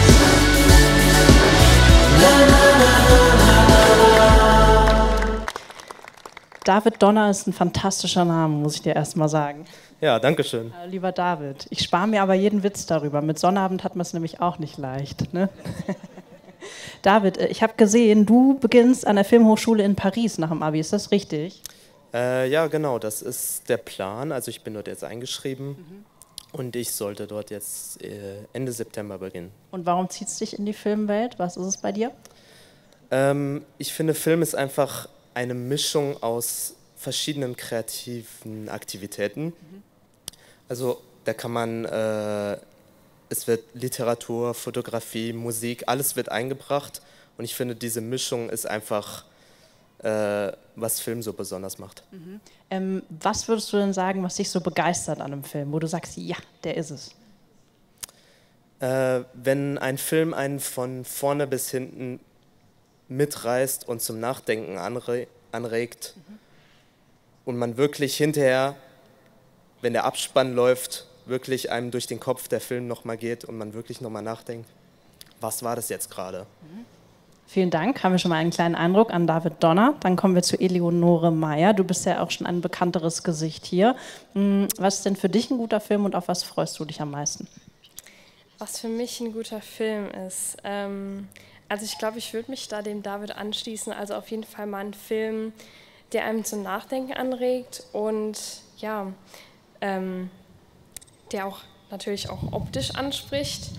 David Donner ist ein fantastischer Name, muss ich dir erst mal sagen. Ja, danke schön. Äh, lieber David, ich spare mir aber jeden Witz darüber. Mit Sonnabend hat man es nämlich auch nicht leicht. Ne? David, ich habe gesehen, du beginnst an der Filmhochschule in Paris nach dem Abi. Ist das richtig? Äh, ja, genau, das ist der Plan. Also ich bin dort jetzt eingeschrieben mhm. und ich sollte dort jetzt äh, Ende September beginnen. Und warum zieht es dich in die Filmwelt? Was ist es bei dir? Ähm, ich finde, Film ist einfach eine Mischung aus verschiedenen kreativen Aktivitäten. Mhm. Also da kann man, äh, es wird Literatur, Fotografie, Musik, alles wird eingebracht und ich finde, diese Mischung ist einfach, äh, was Film so besonders macht. Mhm. Ähm, was würdest du denn sagen, was dich so begeistert an einem Film, wo du sagst, ja, der ist es? Äh, wenn ein Film einen von vorne bis hinten mitreißt und zum Nachdenken anre anregt mhm. und man wirklich hinterher, wenn der Abspann läuft, wirklich einem durch den Kopf der Film nochmal geht und man wirklich nochmal nachdenkt, was war das jetzt gerade? Mhm. Vielen Dank, haben wir schon mal einen kleinen Eindruck an David Donner. Dann kommen wir zu Eleonore Meyer. Du bist ja auch schon ein bekannteres Gesicht hier. Was ist denn für dich ein guter Film und auf was freust du dich am meisten? Was für mich ein guter Film ist? Ähm Also ich glaube, ich würde mich da dem David anschließen. Also auf jeden Fall mal ein Film, der einem zum Nachdenken anregt und ja, ähm, der auch natürlich auch optisch anspricht.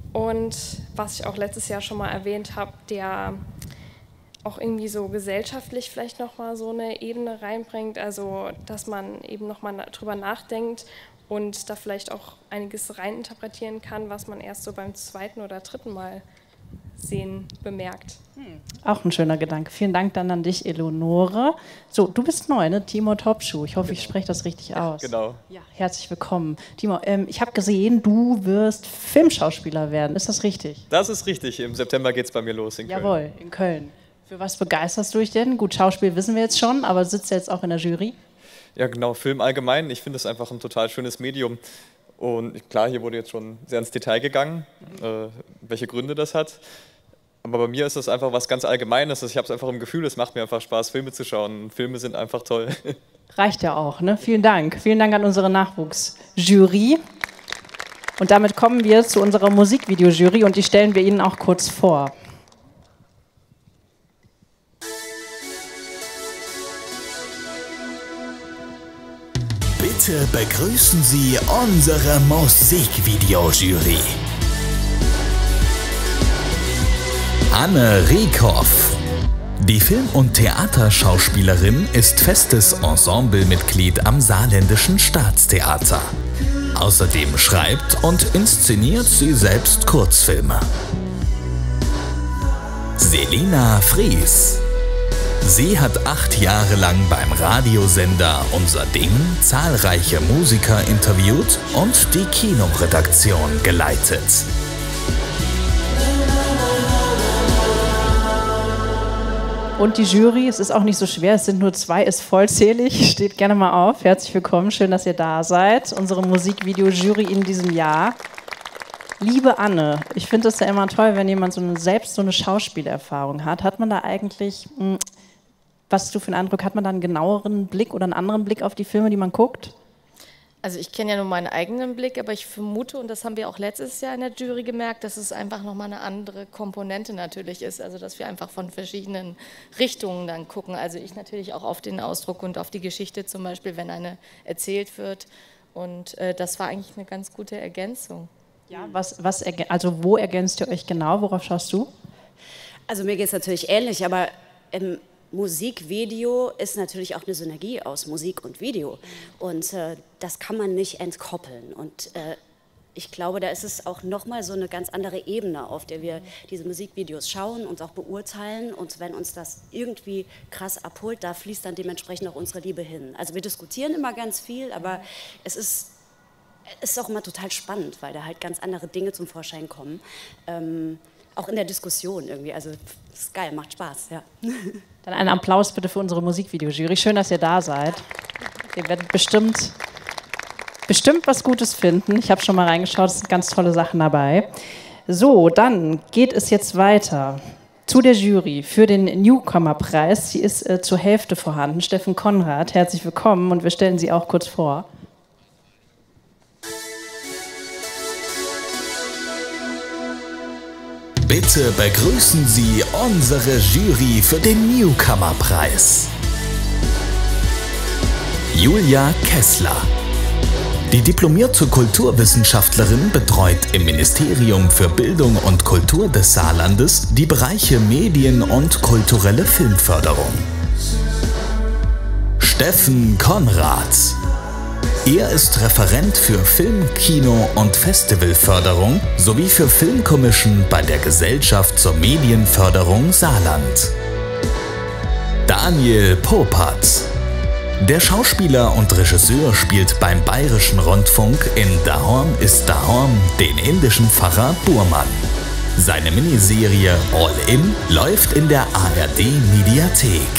und was ich auch letztes Jahr schon mal erwähnt habe, der auch irgendwie so gesellschaftlich vielleicht nochmal so eine Ebene reinbringt, also dass man eben nochmal drüber nachdenkt und da vielleicht auch einiges reininterpretieren kann, was man erst so beim zweiten oder dritten Mal sehen bemerkt. Auch ein schöner Gedanke. Vielen Dank dann an dich, Eleonore. So, du bist neu, ne? Timo Topschuh. Ich hoffe, ich spreche das richtig aus. Genau. Ja, herzlich willkommen. Timo, ähm, ich habe gesehen, du wirst Filmschauspieler werden. Ist das richtig? Das ist richtig. Im September geht es bei mir los in Köln. Jawohl, in Köln. Für was begeisterst du dich denn? Gut, Schauspiel wissen wir jetzt schon, aber sitzt du jetzt auch in der Jury? Ja, genau, Film allgemein. Ich finde es einfach ein total schönes Medium. Und klar, hier wurde jetzt schon sehr ins Detail gegangen, äh, welche Gründe das hat. Aber bei mir ist das einfach was ganz Allgemeines. Ich habe es einfach im Gefühl, es macht mir einfach Spaß, Filme zu schauen. Filme sind einfach toll. Reicht ja auch, ne? Vielen Dank. Vielen Dank an unsere Nachwuchsjury. Und damit kommen wir zu unserer Musikvideojury und die stellen wir Ihnen auch kurz vor. Bitte begrüßen Sie unsere Musikvideojury. Anne Rieckhoff. Die Film- und Theaterschauspielerin ist festes Ensemblemitglied am Saarländischen Staatstheater. Außerdem schreibt und inszeniert sie selbst Kurzfilme. Selina Fries. Sie hat acht Jahre lang beim Radiosender Unser Ding zahlreiche Musiker interviewt und die Kinoredaktion geleitet. Und die Jury, es ist auch nicht so schwer, es sind nur zwei, ist vollzählig. Steht gerne mal auf. Herzlich willkommen, schön, dass ihr da seid. Unsere Musikvideo-Jury in diesem Jahr. Liebe Anne, ich finde es ja immer toll, wenn jemand so eine, selbst so eine Schauspielerfahrung hat. Hat man da eigentlich, mh, was hast du für einen Eindruck, hat man da einen genaueren Blick oder einen anderen Blick auf die Filme, die man guckt? Also ich kenne ja nur meinen eigenen Blick, aber ich vermute, und das haben wir auch letztes Jahr in der Jury gemerkt, dass es einfach nochmal eine andere Komponente natürlich ist, also dass wir einfach von verschiedenen Richtungen dann gucken. Also ich natürlich auch auf den Ausdruck und auf die Geschichte zum Beispiel, wenn eine erzählt wird, und äh, das war eigentlich eine ganz gute Ergänzung. Ja, was, was also wo ergänzt ihr euch genau, worauf schaust du? Also mir geht es natürlich ähnlich, aber im Musikvideo ist natürlich auch eine Synergie aus Musik und Video und äh, das kann man nicht entkoppeln und äh, ich glaube, da ist es auch nochmal so eine ganz andere Ebene, auf der wir diese Musikvideos schauen und auch beurteilen, und wenn uns das irgendwie krass abholt, da fließt dann dementsprechend auch unsere Liebe hin. Also wir diskutieren immer ganz viel, aber es ist, es ist auch immer total spannend, weil da halt ganz andere Dinge zum Vorschein kommen. Ähm, Auch in der Diskussion irgendwie, also das ist geil, macht Spaß, ja. Dann einen Applaus bitte für unsere Musikvideojury. Schön, dass ihr da seid. Ihr werdet bestimmt, bestimmt was Gutes finden. Ich habe schon mal reingeschaut, es sind ganz tolle Sachen dabei. So, dann geht es jetzt weiter zu der Jury für den Newcomer-Preis. Sie ist äh, zur Hälfte vorhanden. Steffen Konrad, herzlich willkommen und wir stellen Sie auch kurz vor. Bitte begrüßen Sie unsere Jury für den Newcomer-Preis. Julia Kessler. Die diplomierte Kulturwissenschaftlerin betreut im Ministerium für Bildung und Kultur des Saarlandes die Bereiche Medien- und kulturelle Filmförderung. Steffen Konrad. Er ist Referent für Film-, Kino- und Festivalförderung sowie für Filmkommission bei der Gesellschaft zur Medienförderung Saarland. Daniel Popert. Der Schauspieler und Regisseur spielt beim Bayerischen Rundfunk in Dahorm ist Dahorm den indischen Pfarrer Burman. Seine Miniserie All In läuft in der A R D-Mediathek.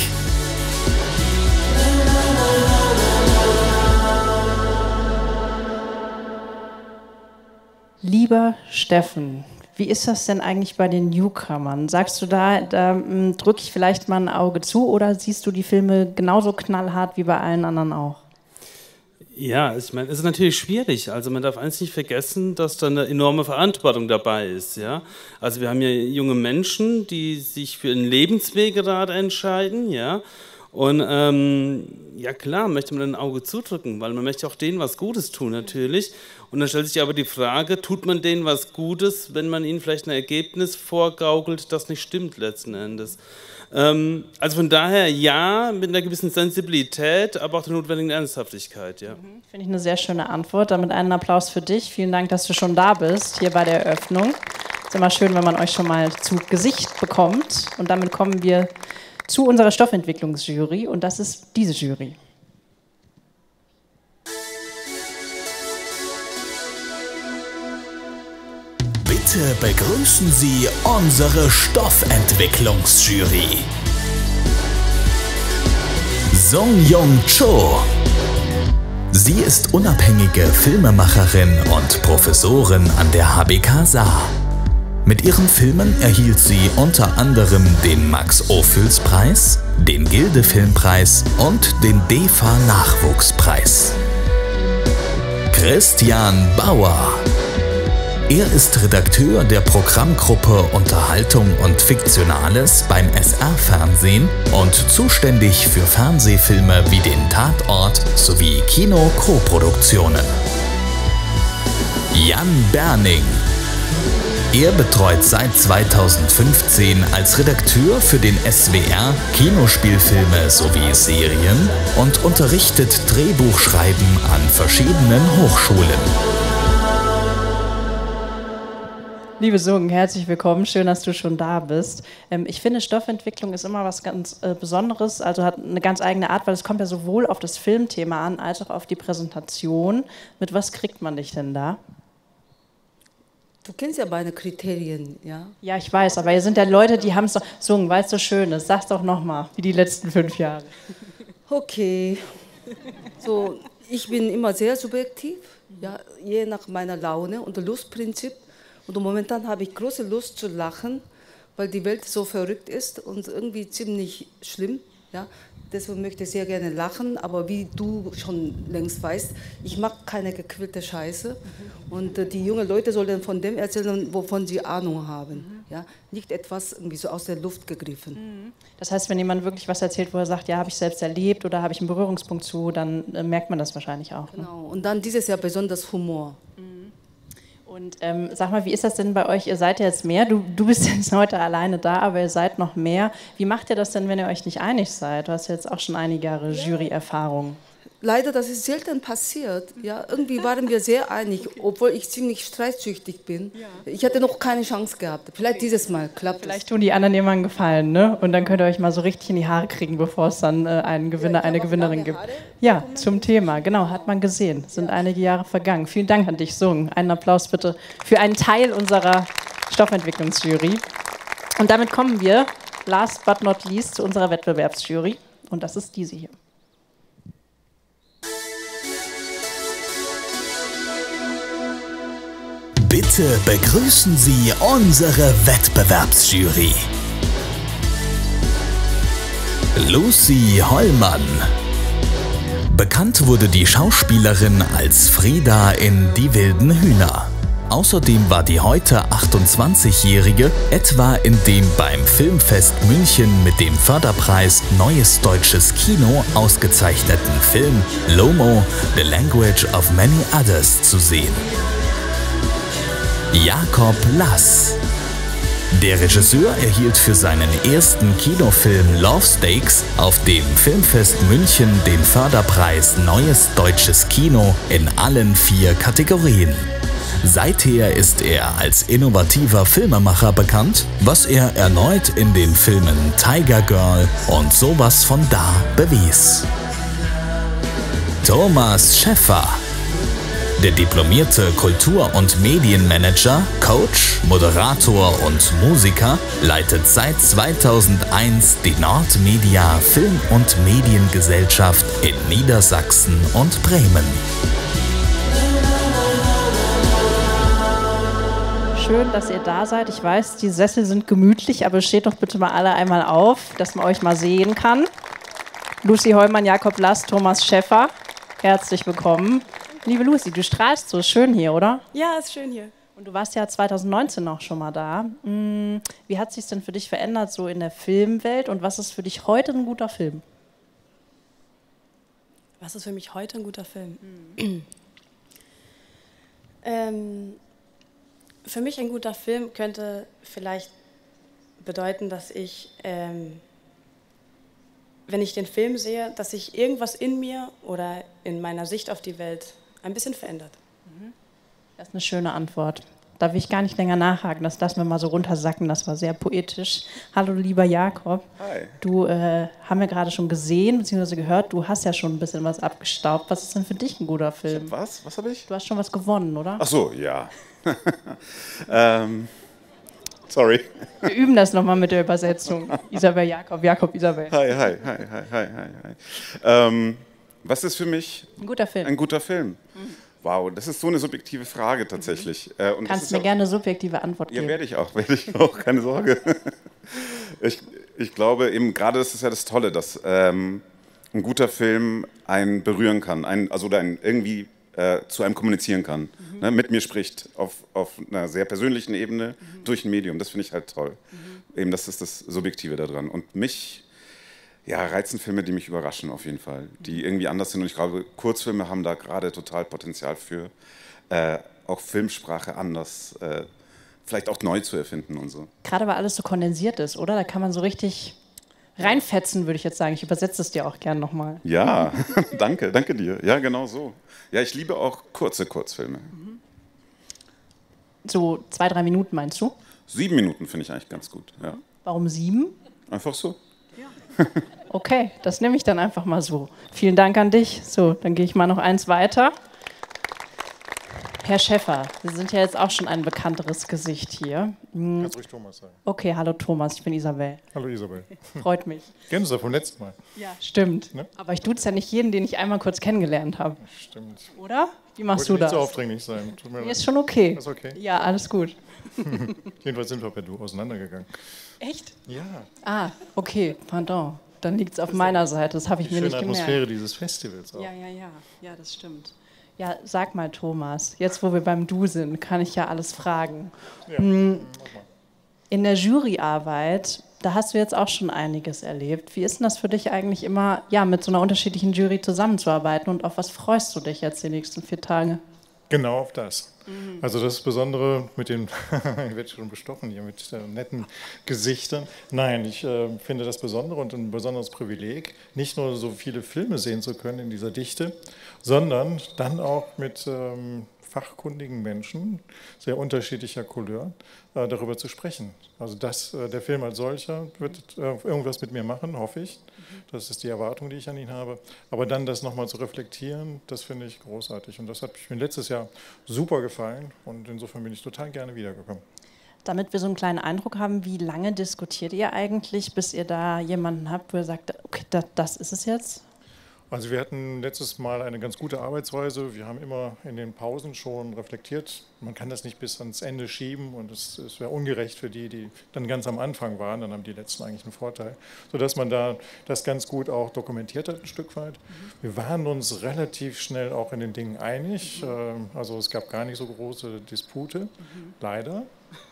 Lieber Steffen, wie ist das denn eigentlich bei den Newcomern? Sagst du da, da drücke ich vielleicht mal ein Auge zu, oder siehst du die Filme genauso knallhart wie bei allen anderen auch? Ja, ich meine, es ist natürlich schwierig. Also man darf eins nicht vergessen, dass da eine enorme Verantwortung dabei ist. Ja? Also wir haben ja junge Menschen, die sich für einen Lebensweg gerade entscheiden, ja. Und ähm, ja klar, möchte man ein Auge zudrücken, weil man möchte auch denen was Gutes tun natürlich. Und dann stellt sich aber die Frage, tut man denen was Gutes, wenn man ihnen vielleicht ein Ergebnis vorgaukelt, das nicht stimmt letzten Endes. Ähm, also von daher ja, mit einer gewissen Sensibilität, aber auch der notwendigen Ernsthaftigkeit. Ja. Mhm, finde ich eine sehr schöne Antwort. Damit einen Applaus für dich. Vielen Dank, dass du schon da bist, hier bei der Eröffnung. Es ist immer schön, wenn man euch schon mal zu Gesicht bekommt. Und damit kommen wir zu unserer Stoffentwicklungsjury und das ist diese Jury. Bitte begrüßen Sie unsere Stoffentwicklungsjury. Sung-Young Cho. Sie ist unabhängige Filmemacherin und Professorin an der H B K Saar. Mit ihren Filmen erhielt sie unter anderem den Max-Ophüls-Preis, den Gilde-Filmpreis und den D E F A-Nachwuchspreis. Christian Bauer. Er ist Redakteur der Programmgruppe Unterhaltung und Fiktionales beim S R-Fernsehen und zuständig für Fernsehfilme wie den Tatort sowie Kino-Koproduktionen. Jan Berning. Er betreut seit zweitausendfünfzehn als Redakteur für den S W R Kinospielfilme sowie Serien und unterrichtet Drehbuchschreiben an verschiedenen Hochschulen. Liebe Sung, herzlich willkommen. Schön, dass du schon da bist. Ähm, ich finde, Stoffentwicklung ist immer was ganz äh, Besonderes, also hat eine ganz eigene Art, weil es kommt ja sowohl auf das Filmthema an, als auch auf die Präsentation. Mit was kriegt man dich denn da? Du kennst ja meine Kriterien, ja? Ja, ich weiß, aber ihr sind ja Leute, die haben es doch... Sung, weil es so schön ist, sag's doch nochmal, wie die letzten fünf Jahre. Okay. So, ich bin immer sehr subjektiv, ja, je nach meiner Laune und Lustprinzip. Und momentan habe ich große Lust zu lachen, weil die Welt so verrückt ist und irgendwie ziemlich schlimm. Ja? Deswegen möchte ich sehr gerne lachen, aber wie du schon längst weißt, ich mag keine gequillte Scheiße. Mhm. Und äh, die jungen Leute sollen von dem erzählen, wovon sie Ahnung haben. Mhm. Ja? Nicht etwas irgendwie so aus der Luft gegriffen. Mhm. Das heißt, wenn jemand wirklich was erzählt, wo er sagt, ja, habe ich selbst erlebt oder habe ich einen Berührungspunkt zu, dann äh, merkt man das wahrscheinlich auch. Genau, ne? Und dann dieses Jahr besonders Humor. Mhm. Und ähm, sag mal, wie ist das denn bei euch? Ihr seid ja jetzt mehr, du, du bist jetzt heute alleine da, aber ihr seid noch mehr. Wie macht ihr das denn, wenn ihr euch nicht einig seid? Du hast ja jetzt auch schon einige Jahre Jury-Erfahrung. Leider, das ist selten passiert. Ja, irgendwie waren wir sehr einig, obwohl ich ziemlich streitsüchtig bin. Ich hatte noch keine Chance gehabt. Vielleicht dieses Mal klappt es. Vielleicht tun die anderen dir mal einen Gefallen, ne? Und dann könnt ihr euch mal so richtig in die Haare kriegen, bevor es dann äh, einen Gewinner, eine Gewinnerin gibt. Ja, zum Thema, genau, hat man gesehen. Sind einige Jahre vergangen. Vielen Dank an dich, Sung. Einen Applaus bitte für einen Teil unserer Stoffentwicklungsjury. Und damit kommen wir, last but not least, zu unserer Wettbewerbsjury. Und das ist diese hier. Bitte begrüßen Sie unsere Wettbewerbsjury. Lucy Hollmann. Bekannt wurde die Schauspielerin als Frida in Die wilden Hühner. Außerdem war die heute achtundzwanzigjährige etwa in dem beim Filmfest München mit dem Förderpreis Neues Deutsches Kino ausgezeichneten Film Lomo, The Language of Many Others zu sehen. Jakob Lass. Der Regisseur erhielt für seinen ersten Kinofilm Love Stakes auf dem Filmfest München den Förderpreis Neues Deutsches Kino in allen vier Kategorien. Seither ist er als innovativer Filmemacher bekannt, was er erneut in den Filmen Tiger Girl und Sowas von da bewies. Thomas Schäffer. Der diplomierte Kultur- und Medienmanager, Coach, Moderator und Musiker leitet seit zweitausendeins die Nordmedia Film- und Mediengesellschaft in Niedersachsen und Bremen. Schön, dass ihr da seid. Ich weiß, die Sessel sind gemütlich, aber steht doch bitte mal alle einmal auf, dass man euch mal sehen kann. Lucy Hollmann, Jakob Lass, Thomas Schäffer, herzlich willkommen. Liebe Lucy, du strahlst so schön hier, oder? Ja, ist schön hier. Und du warst ja zweitausendneunzehn auch schon mal da. Wie hat es sich denn für dich verändert, so in der Filmwelt? Und was ist für dich heute ein guter Film? Was ist für mich heute ein guter Film? Mhm. ähm, für mich ein guter Film könnte vielleicht bedeuten, dass ich, ähm, wenn ich den Film sehe, dass sich irgendwas in mir oder in meiner Sicht auf die Welt ein bisschen verändert. Das ist eine schöne Antwort. Da will ich gar nicht länger nachhaken, das lassen wir mal so runtersacken, das war sehr poetisch. Hallo lieber Jakob. Hi. Du äh, haben wir gerade schon gesehen bzw. gehört, du hast ja schon ein bisschen was abgestaubt. Was ist denn für dich ein guter Film? Was? Was habe ich? Du hast schon was gewonnen, oder? Ach so, ja. ähm, sorry. Wir üben das nochmal mit der Übersetzung. Isabel, Jakob, Jakob, Isabel. Hi, hi, hi, hi, hi, hi. hi. Ähm, was ist für mich ein guter Film? Ein guter Film. Mhm. Wow, das ist so eine subjektive Frage tatsächlich. Mhm. Und Kannst mir gerne eine subjektive Antwort geben. Ja, werde ich auch, werde ich auch, keine Sorge. Ich, ich glaube eben, gerade das ist ja das Tolle, dass ähm, ein guter Film einen berühren kann, einen, also oder einen irgendwie äh, zu einem kommunizieren kann, mhm. ne, mit mir spricht auf, auf einer sehr persönlichen Ebene mhm. durch ein Medium. Das finde ich halt toll. Mhm. Eben, das ist das Subjektive daran. Und mich Ja, reizen Filme, die mich überraschen auf jeden Fall, die irgendwie anders sind und ich glaube, Kurzfilme haben da gerade total Potenzial für, äh, auch Filmsprache anders, äh, vielleicht auch neu zu erfinden und so. Gerade weil alles so kondensiert ist, oder? Da kann man so richtig reinfetzen, würde ich jetzt sagen. Ich übersetze es dir auch gern nochmal. Ja, danke, danke dir. Ja, genau so. Ja, ich liebe auch kurze Kurzfilme. So zwei, drei Minuten meinst du? Sieben Minuten finde ich eigentlich ganz gut, ja. Warum sieben? Einfach so. Okay, das nehme ich dann einfach mal so. Vielen Dank an dich. So, dann gehe ich mal noch eins weiter. Herr Schäffer, Sie sind ja jetzt auch schon ein bekannteres Gesicht hier. Hm. Kannst ruhig Thomas sagen. Okay, hallo Thomas, ich bin Isabel. Hallo Isabel. Freut mich. Kennst du das vom letzten Mal? Ja, stimmt. Ne? Aber ich duze ja nicht jeden, den ich einmal kurz kennengelernt habe. Stimmt. Oder? Wie machst Wollte du das? nicht so aufdringlich sein. Tut mir Nee, leid. ist schon okay. Ist okay? Ja, alles gut. Jedenfalls sind wir per Du auseinandergegangen. Echt? Ja. Ah, okay, pardon. Dann liegt es auf meiner Seite, das habe ich Die mir nicht schöne gemerkt. Atmosphäre dieses Festivals auch. Ja, ja, ja, ja, das stimmt. Ja, sag mal, Thomas, jetzt wo wir beim Du sind, kann ich ja alles fragen. Ja, Hm, in der Juryarbeit, da hast du jetzt auch schon einiges erlebt. Wie ist denn das für dich eigentlich immer, ja, mit so einer unterschiedlichen Jury zusammenzuarbeiten und auf was freust du dich jetzt die nächsten vier Tage? Genau auf das. Also das Besondere mit den, ich werde schon bestochen hier mit äh, netten Gesichtern. Nein, ich äh, finde das Besondere und ein besonderes Privileg, nicht nur so viele Filme sehen zu können in dieser Dichte, sondern dann auch mit ähm, fachkundigen Menschen sehr unterschiedlicher Couleur äh, darüber zu sprechen. Also das, äh, der Film als solcher wird äh, irgendwas mit mir machen, hoffe ich. Das ist die Erwartung, die ich an ihn habe. Aber dann das nochmal zu reflektieren, das finde ich großartig. Und das hat mir letztes Jahr super gefallen und insofern bin ich total gerne wiedergekommen. Damit wir so einen kleinen Eindruck haben, wie lange diskutiert ihr eigentlich, bis ihr da jemanden habt, wo ihr sagt, okay, das, das ist es jetzt? Also wir hatten letztes Mal eine ganz gute Arbeitsweise. Wir haben immer in den Pausen schon reflektiert. Man kann das nicht bis ans Ende schieben und es, es wäre ungerecht für die, die dann ganz am Anfang waren. Dann haben die Letzten eigentlich einen Vorteil, sodass man da das ganz gut auch dokumentiert hat ein Stück weit. Wir waren uns relativ schnell auch in den Dingen einig. Also es gab gar nicht so große Dispute, leider.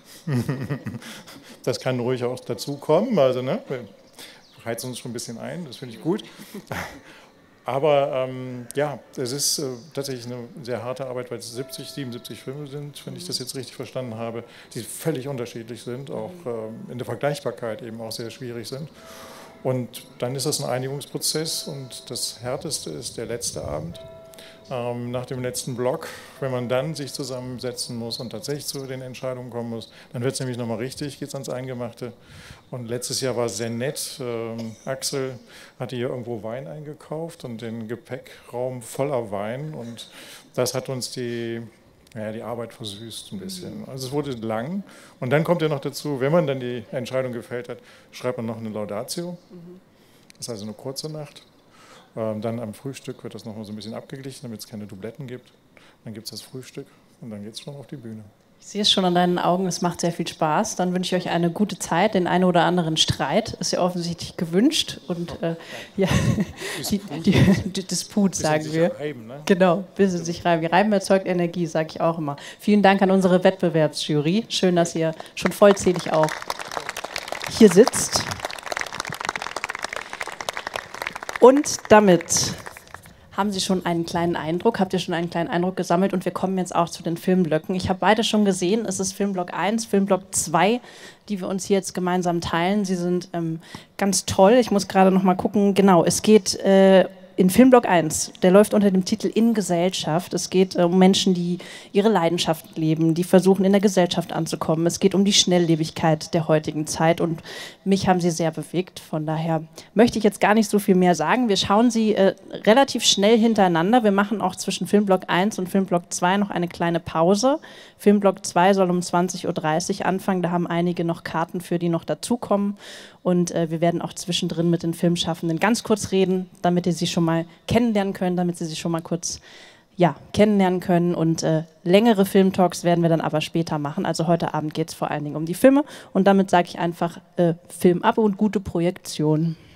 Das kann ruhig auch dazu kommen. Also ne, wir heizen uns schon ein bisschen ein, das finde ich gut. Aber ähm, ja, es ist äh, tatsächlich eine sehr harte Arbeit, weil es siebzig, siebenundsiebzig Filme sind, wenn ich das jetzt richtig verstanden habe, die völlig unterschiedlich sind, auch ähm, in der Vergleichbarkeit eben auch sehr schwierig sind. Und dann ist das ein Einigungsprozess und das Härteste ist der letzte Abend. Ähm, nach dem letzten Block, wenn man dann sich zusammensetzen muss und tatsächlich zu den Entscheidungen kommen muss, dann wird es nämlich nochmal richtig, geht es ans Eingemachte. Und letztes Jahr war es sehr nett. Ähm, Axel hatte hier irgendwo Wein eingekauft und den Gepäckraum voller Wein. Und das hat uns die, ja, die Arbeit versüßt ein bisschen. Also es wurde lang. Und dann kommt ja noch dazu, wenn man dann die Entscheidung gefällt hat, schreibt man noch eine Laudatio. Das ist also eine kurze Nacht. Ähm, dann am Frühstück wird das nochmal so ein bisschen abgeglichen, damit es keine Dubletten gibt. Dann gibt es das Frühstück und dann geht es schon auf die Bühne. Ich sehe es schon an deinen Augen, es macht sehr viel Spaß. Dann wünsche ich euch eine gute Zeit, den einen oder anderen Streit. Ist ja offensichtlich gewünscht. Und äh, ja, die, die, die Disput, sagen wir. Reiben, ne? Genau, bis sie sich reiben. Reiben erzeugt Energie, sage ich auch immer. Vielen Dank an unsere Wettbewerbsjury. Schön, dass ihr schon vollzählig auch hier sitzt. Und damit haben Sie schon einen kleinen Eindruck, habt ihr schon einen kleinen Eindruck gesammelt und wir kommen jetzt auch zu den Filmblöcken. Ich habe beide schon gesehen, es ist Filmblock eins, Filmblock zwei, die wir uns hier jetzt gemeinsam teilen. Sie sind ähm, ganz toll, ich muss gerade noch mal gucken, genau, es geht äh, in Filmblock eins, der läuft unter dem Titel In Gesellschaft. Es geht äh, um Menschen, die ihre Leidenschaft leben, die versuchen, in der Gesellschaft anzukommen. Es geht um die Schnelllebigkeit der heutigen Zeit und mich haben sie sehr bewegt. Von daher möchte ich jetzt gar nicht so viel mehr sagen. Wir schauen sie äh, relativ schnell hintereinander. Wir machen auch zwischen Filmblock eins und Filmblock zwei noch eine kleine Pause. Filmblock zwei soll um zwanzig Uhr dreißig anfangen. Da haben einige noch Karten für, die noch dazukommen. Und äh, wir werden auch zwischendrin mit den Filmschaffenden ganz kurz reden, damit ihr sie schon mal kennenlernen könnt, damit sie sich schon mal kurz ja, kennenlernen können. Und äh, längere Filmtalks werden wir dann aber später machen. Also heute Abend geht es vor allen Dingen um die Filme. Und damit sage ich einfach äh, Film ab und gute Projektion.